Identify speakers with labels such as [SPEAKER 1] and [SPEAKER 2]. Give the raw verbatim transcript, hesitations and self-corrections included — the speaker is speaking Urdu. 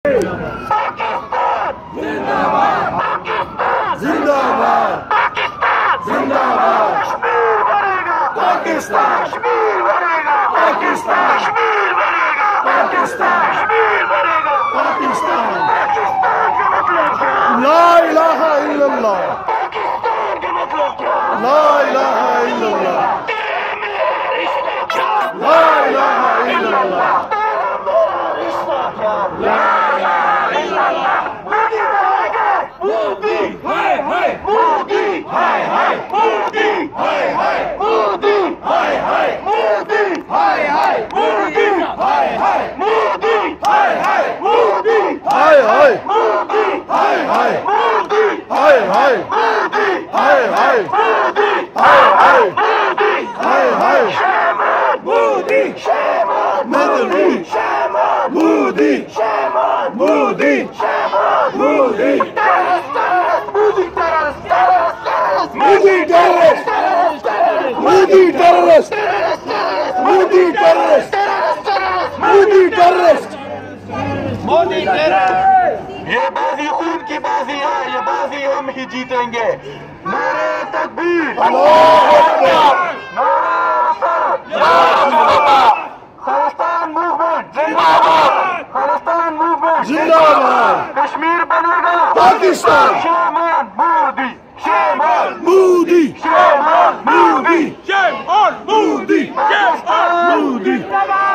[SPEAKER 1] پاکستان زندہ باد، پاکستان زندہ باد، پاکستان زندہ باد، کشمیر بنے گا پاکستان، کشمیر بنے گا پاکستان، کشمیر بنے گا پاکستان، کشمیر بنے گا پاکستان۔ پاکستان کا مطلب کیا؟
[SPEAKER 2] لا الہ الا اللہ،
[SPEAKER 1] پاکستان کا مطلب کیا؟
[SPEAKER 2] لا الہ الا اللہ،
[SPEAKER 1] تیرا میرا رشتہ کیا؟
[SPEAKER 2] لا الہ الا اللہ،
[SPEAKER 1] تیرا میرا رشتہ کیا؟ لا الہ الا اللہ۔ مودی بنے گا مودی، ہائے ہائے مودی، ہائے ہائے مودی، ہائے ہائے مودی، ہائے ہائے مودی، ہائے ہائے مودی، ہائے ہائے مودی، ہائے ہائے مودی،
[SPEAKER 2] ہائے ہائے
[SPEAKER 1] مودی،
[SPEAKER 2] ہائے ہائے
[SPEAKER 1] مودی،
[SPEAKER 2] ہائے ہائے
[SPEAKER 1] مودی،
[SPEAKER 2] ہائے ہائے
[SPEAKER 1] مودی،
[SPEAKER 2] ہائے ہائے
[SPEAKER 1] مودی،
[SPEAKER 2] ہائے ہائے
[SPEAKER 1] Shehbaz Modi, Shehbaz
[SPEAKER 2] Modi,
[SPEAKER 1] Shehbaz
[SPEAKER 2] Modi,
[SPEAKER 1] Shehbaz
[SPEAKER 2] Modi,
[SPEAKER 1] Shehbaz
[SPEAKER 2] Modi,
[SPEAKER 1] terrorist, terrorist, Modi terrorist, terrorist, terrorist,
[SPEAKER 2] Modi terrorist,
[SPEAKER 1] terrorist, terrorist,
[SPEAKER 2] Modi terrorist,
[SPEAKER 1] terrorist, terrorist,
[SPEAKER 2] Modi terrorist,
[SPEAKER 1] terrorist, terrorist,
[SPEAKER 2] Modi terrorist,
[SPEAKER 1] Modi terrorist. یہ بازی خون کی بازی ہے، یہ بازی ہم ہی جیتیں گے۔ نعرہ تکبیر،
[SPEAKER 2] اللہ اکبر،
[SPEAKER 1] نعرہ رسالت، خالستان موومنٹ زندہ باد، خالستان موومنٹ
[SPEAKER 2] زندہ باد،
[SPEAKER 1] کشمیر بنے گا
[SPEAKER 2] پاکستان،
[SPEAKER 1] شیمان مودی، شیمان
[SPEAKER 2] مودی،
[SPEAKER 1] شیمان مودی،
[SPEAKER 2] مودی،
[SPEAKER 1] پاکستان
[SPEAKER 2] مودی،